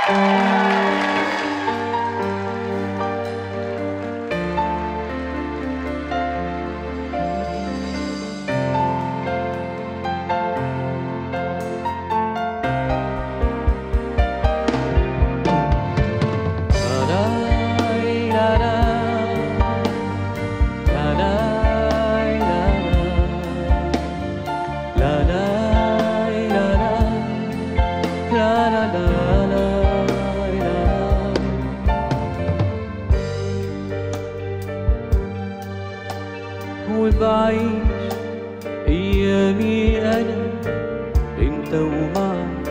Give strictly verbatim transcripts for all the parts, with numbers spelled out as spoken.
وبعيش أيامي أنا أنت ومعي،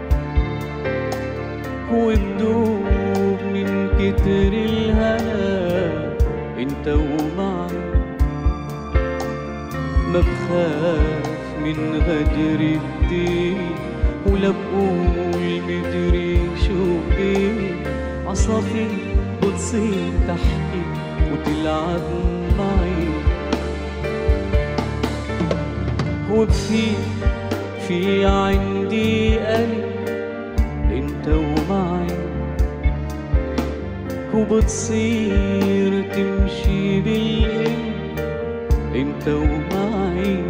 وبدوب من كتر الهنا أنت ومعي. ما بخاف من غدر الدين ولا بقول مدري شو بيه. عصافير بتصير تحكي وتلعب معي، وبفيق في عندي قلب انت ومعي، وبتصير تمشي بالقلب انت ومعي.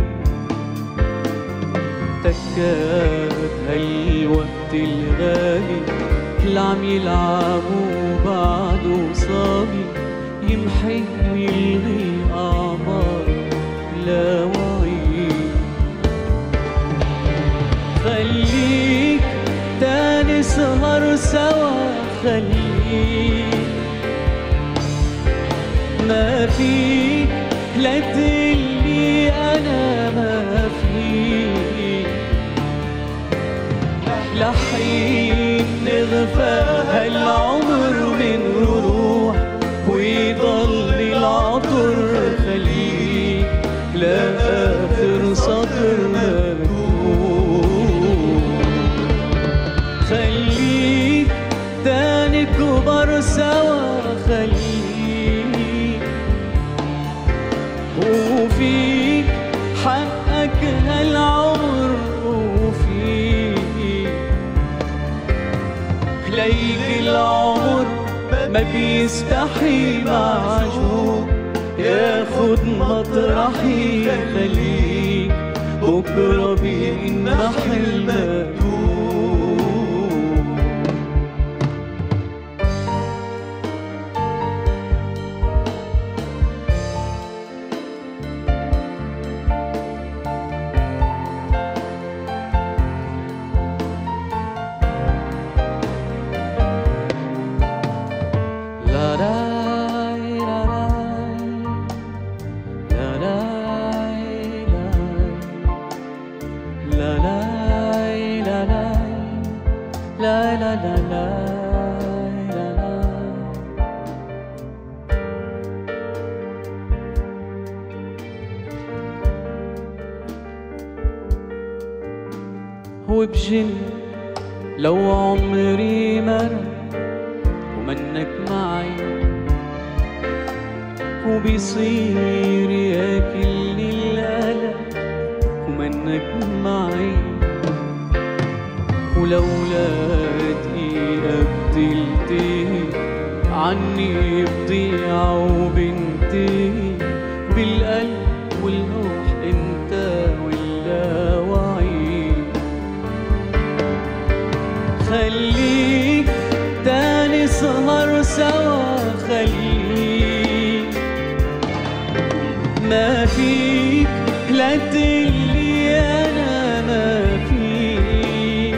تكات هالوقت الغالي اللي عم يلعبوا بعده صابي، يمحي ويلغي أعمار لا وعي. خليك تاني سهر سوا، خليك ما فيك لا تقلي أنا ما فيك. لحين نغفى هالعمر من روح ويضل العطر، خليك لآخر سطر مكتوب. خليك تاني كبر سوا، خليك وفيك حقك هالعمر وفيك. ليك العمر ما بيستحي معشوق ياخد مطرحي، خليك بكرة بينمح المكتوب. لا لا لا لا لا لا. وبجن لو عمري مر ومنك معي، وبيصير ياكلني القلق ومنك معي. ولولا دقيقة بتلتهي عني بضيع وبنتهي، بالقلب والروح انت واللاوعي. خليك تاني سهر سوا، خليك ما فيك لا تقلي أنا ما فيك.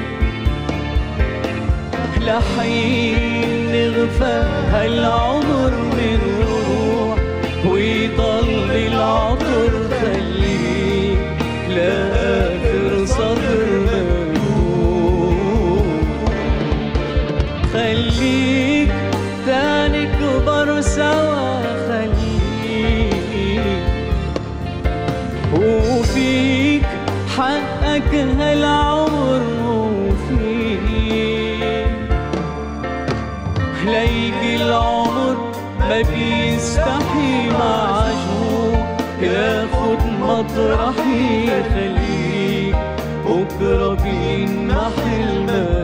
لحين نغفى هالعمر من روح ويضل العطر، خليك لآخر سطر مكتوب. خليك تاني كبر سوا، خليك وفيك حقك هالعمر وفيك. ليك العمر ما بيستحي معشوق ياخد مطرحي، خليك بكرة بينمح المكتوب.